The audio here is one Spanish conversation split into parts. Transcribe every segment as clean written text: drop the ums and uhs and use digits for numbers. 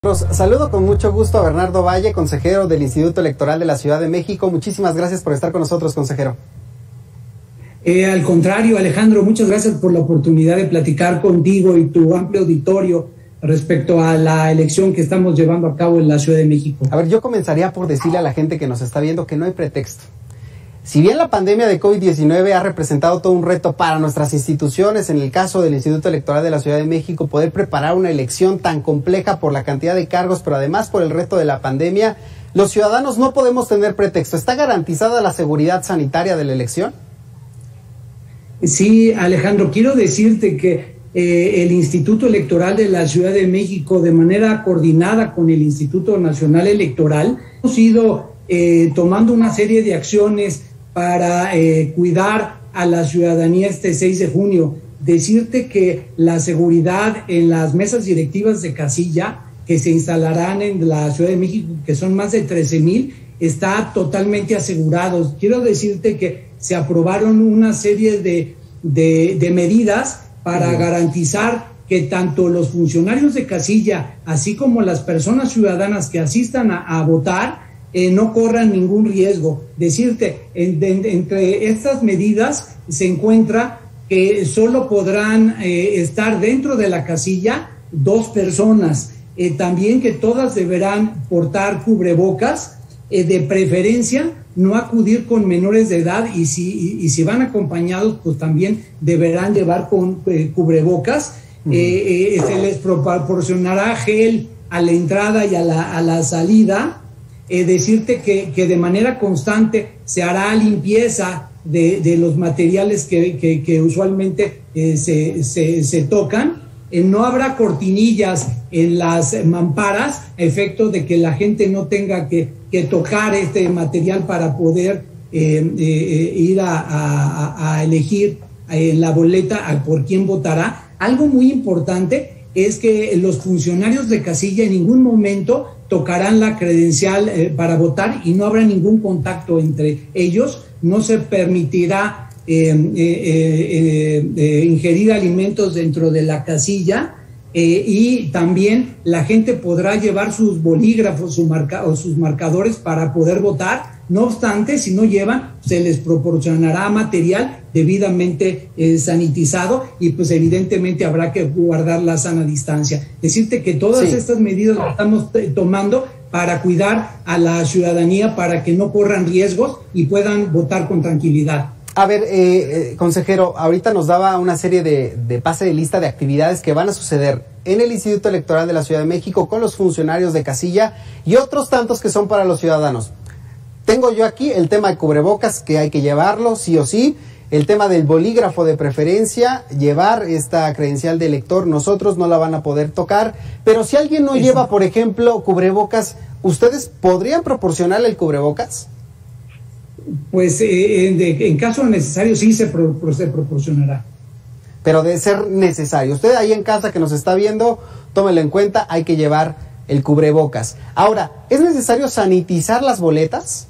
Saludo con mucho gusto a Bernardo Valle, consejero del Instituto Electoral de la Ciudad de México. Muchísimas gracias por estar con nosotros, consejero. Al contrario, Alejandro, muchas gracias por la oportunidad de platicar contigo y tu amplio auditorio respecto a la elección que estamos llevando a cabo en la Ciudad de México. A ver, yo comenzaría por decirle a la gente que nos está viendo que no hay pretexto. Si bien la pandemia de COVID-19 ha representado todo un reto para nuestras instituciones, en el caso del Instituto Electoral de la Ciudad de México, poder preparar una elección tan compleja por la cantidad de cargos, pero además por el reto de la pandemia, los ciudadanos no podemos tener pretexto. ¿Está garantizada la seguridad sanitaria de la elección? Sí, Alejandro, quiero decirte que el Instituto Electoral de la Ciudad de México, de manera coordinada con el Instituto Nacional Electoral, hemos ido tomando una serie de acciones para cuidar a la ciudadanía este 6 de junio. Decirte que la seguridad en las mesas directivas de casilla que se instalarán en la Ciudad de México, que son más de 13,000, está totalmente asegurados. Quiero decirte que se aprobaron una serie de medidas para garantizar que tanto los funcionarios de casilla, así como las personas ciudadanas que asistan a votar, no corran ningún riesgo. Decirte, entre estas medidas se encuentra que solo podrán estar dentro de la casilla 2 personas. También que todas deberán portar cubrebocas, de preferencia no acudir con menores de edad, y si van acompañados, pues también deberán llevar con cubrebocas. Se les proporcionará gel a la entrada y a la salida. Decirte que de manera constante se hará limpieza de los materiales que usualmente se tocan. No habrá cortinillas en las mamparas, a efecto de que la gente no tenga que tocar este material para poder ir a elegir en la boleta por quién votará. Algo muy importante es que los funcionarios de casilla en ningún momento tocarán la credencial para votar, y no habrá ningún contacto entre ellos. No se permitirá ingerir alimentos dentro de la casilla, y también la gente podrá llevar sus bolígrafos o sus marcadores para poder votar. No obstante, si no llevan, se les proporcionará material debidamente sanitizado, y pues evidentemente habrá que guardar la sana distancia. Decirte que todas estas medidas las estamos tomando para cuidar a la ciudadanía, para que no corran riesgos y puedan votar con tranquilidad. A ver, consejero, ahorita nos daba una serie de pase de lista de actividades que van a suceder en el Instituto Electoral de la Ciudad de México con los funcionarios de casilla y otros tantos que son para los ciudadanos. Tengo yo aquí el tema de cubrebocas, que hay que llevarlo sí o sí, el tema del bolígrafo de preferencia, llevar esta credencial de elector, nosotros no la van a poder tocar, pero si alguien no lleva, por ejemplo, cubrebocas, ¿ustedes podrían proporcionarle el cubrebocas? Pues en caso necesario sí se proporcionará. Pero de ser necesario. Usted ahí en casa que nos está viendo, tómelo en cuenta, hay que llevar el cubrebocas. Ahora, ¿es necesario sanitizar las boletas?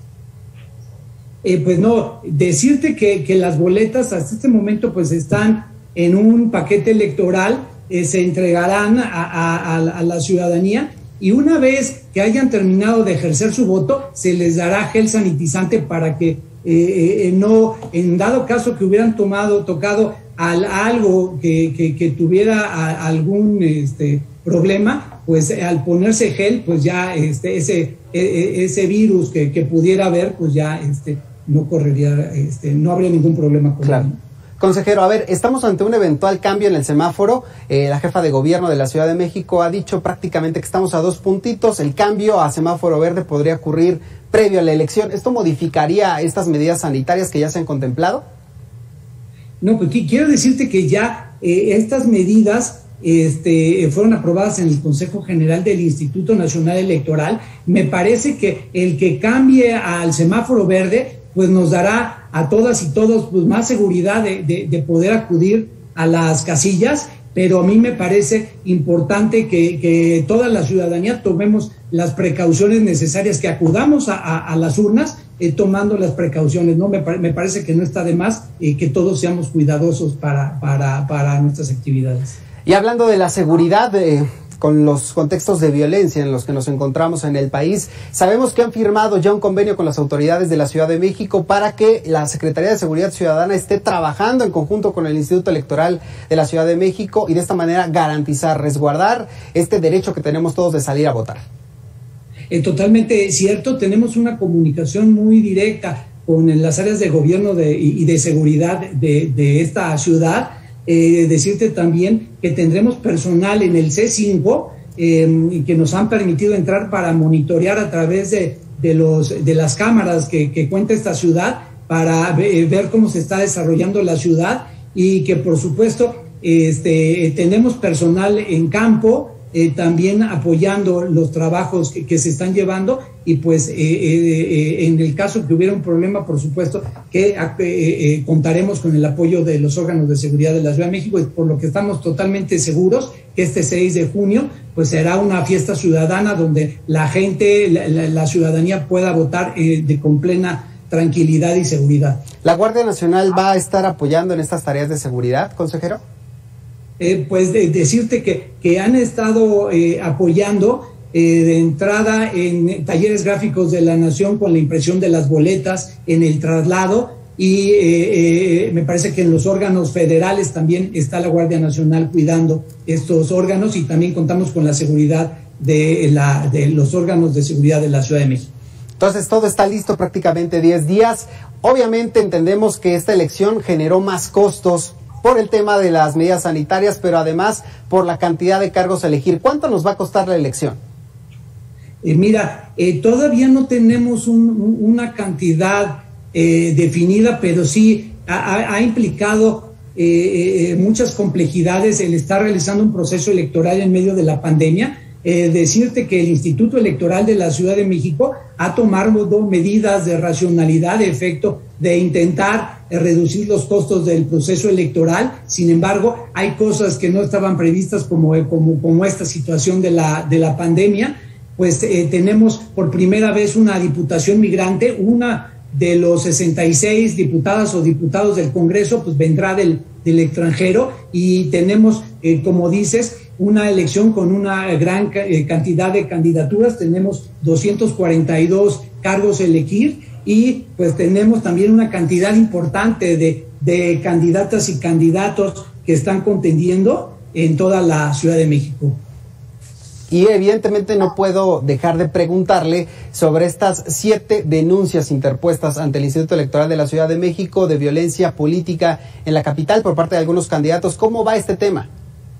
Pues no, decirte que las boletas hasta este momento pues están en un paquete electoral, se entregarán a la ciudadanía, y una vez que hayan terminado de ejercer su voto, se les dará gel sanitizante para que no, en dado caso que hubieran tocado algo que tuviera algún problema, pues al ponerse gel, pues ya ese virus que pudiera haber, pues ya no correría, no habría ningún problema con él. Consejero, a ver, estamos ante un eventual cambio en el semáforo. La jefa de gobierno de la Ciudad de México ha dicho prácticamente que estamos a 2 puntitos. El cambio a semáforo verde podría ocurrir previo a la elección. ¿Esto modificaría estas medidas sanitarias que ya se han contemplado? No, pues quiero decirte que ya estas medidas fueron aprobadas en el Consejo General del Instituto Nacional Electoral. Me parece que el que cambie al semáforo verde pues nos dará a todas y todos pues más seguridad de poder acudir a las casillas, pero a mí me parece importante que toda la ciudadanía tomemos las precauciones necesarias, que acudamos a las urnas tomando las precauciones, ¿no? Me parece que no está de más que todos seamos cuidadosos para nuestras actividades. Y hablando de la seguridad, con los contextos de violencia en los que nos encontramos en el país. Sabemos que han firmado ya un convenio con las autoridades de la Ciudad de México para que la Secretaría de Seguridad Ciudadana esté trabajando en conjunto con el Instituto Electoral de la Ciudad de México y de esta manera garantizar, resguardar este derecho que tenemos todos de salir a votar. Totalmente cierto, tenemos una comunicación muy directa con las áreas de gobierno y de seguridad de esta ciudad. Decirte también que tendremos personal en el C5 que nos han permitido entrar para monitorear a través de las cámaras que cuenta esta ciudad para ver cómo se está desarrollando la ciudad, y que por supuesto tenemos personal en campo también apoyando los trabajos que se están llevando, y pues en el caso que hubiera un problema, por supuesto que contaremos con el apoyo de los órganos de seguridad de la Ciudad de México, y por lo que estamos totalmente seguros que este 6 de junio pues será una fiesta ciudadana donde la gente, la ciudadanía pueda votar con plena tranquilidad y seguridad. ¿La Guardia Nacional va a estar apoyando en estas tareas de seguridad, consejero? Pues decirte que han estado apoyando de entrada en talleres gráficos de la Nación con la impresión de las boletas, en el traslado, y me parece que en los órganos federales también está la Guardia Nacional cuidando estos órganos, y también contamos con la seguridad de los órganos de seguridad de la Ciudad de México. Entonces todo está listo, prácticamente 10 días. Obviamente entendemos que esta elección generó más costos por el tema de las medidas sanitarias, pero además por la cantidad de cargos a elegir. ¿Cuánto nos va a costar la elección? Mira, todavía no tenemos una cantidad definida, pero sí ha implicado muchas complejidades el estar realizando un proceso electoral en medio de la pandemia. Decirte que el Instituto Electoral de la Ciudad de México ha tomado medidas de racionalidad, de efecto, de intentar reducir los costos del proceso electoral. Sin embargo, hay cosas que no estaban previstas como esta situación de la pandemia. Pues tenemos por primera vez una diputación migrante, una de los 66 diputadas o diputados del Congreso pues vendrá del extranjero, y tenemos, como dices, una elección con una gran cantidad de candidaturas. Tenemos 242 cargos a elegir, y pues tenemos también una cantidad importante de candidatas y candidatos que están contendiendo en toda la Ciudad de México. Y evidentemente no puedo dejar de preguntarle sobre estas 7 denuncias interpuestas ante el Instituto Electoral de la Ciudad de México de violencia política en la capital por parte de algunos candidatos. ¿Cómo va este tema?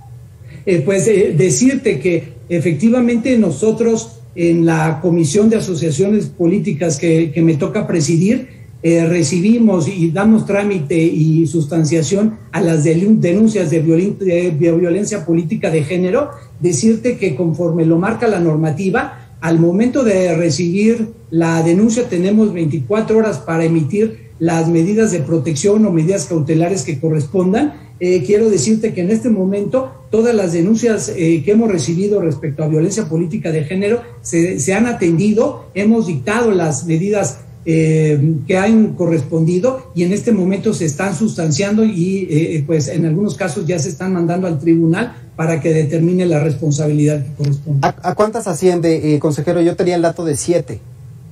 Pues decirte que efectivamente nosotros en la Comisión de Asociaciones Políticas que me toca presidir, recibimos y damos trámite y sustanciación a las denuncias de violencia política de género. Decirte que conforme lo marca la normativa, al momento de recibir la denuncia tenemos 24 horas para emitir las medidas de protección o medidas cautelares que correspondan. Quiero decirte que en este momento todas las denuncias que hemos recibido respecto a violencia política de género se han atendido, hemos dictado las medidas que han correspondido, y en este momento se están sustanciando y pues en algunos casos ya se están mandando al tribunal para que determine la responsabilidad que corresponde. ¿A cuántas asciende, consejero? Yo tenía el dato de 7.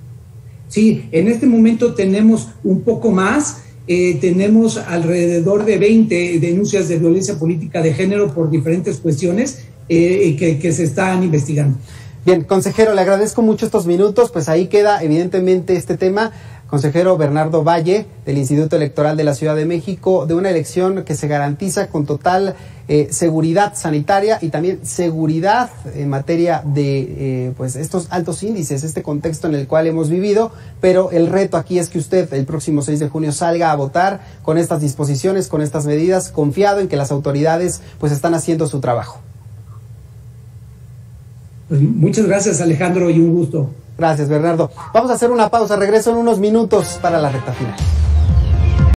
Sí, en este momento tenemos un poco más. Tenemos alrededor de 20 denuncias de violencia política de género por diferentes cuestiones que se están investigando. Bien, consejero, le agradezco mucho estos minutos, pues ahí queda evidentemente este tema. Consejero Bernardo Valle, del Instituto Electoral de la Ciudad de México, de una elección que se garantiza con total seguridad sanitaria y también seguridad en materia de pues estos altos índices, este contexto en el cual hemos vivido, pero el reto aquí es que usted el próximo 6 de junio salga a votar con estas disposiciones, con estas medidas, confiado en que las autoridades pues están haciendo su trabajo. Pues muchas gracias, Alejandro, y un gusto. Gracias, Bernardo. Vamos a hacer una pausa, regreso en unos minutos para la recta final.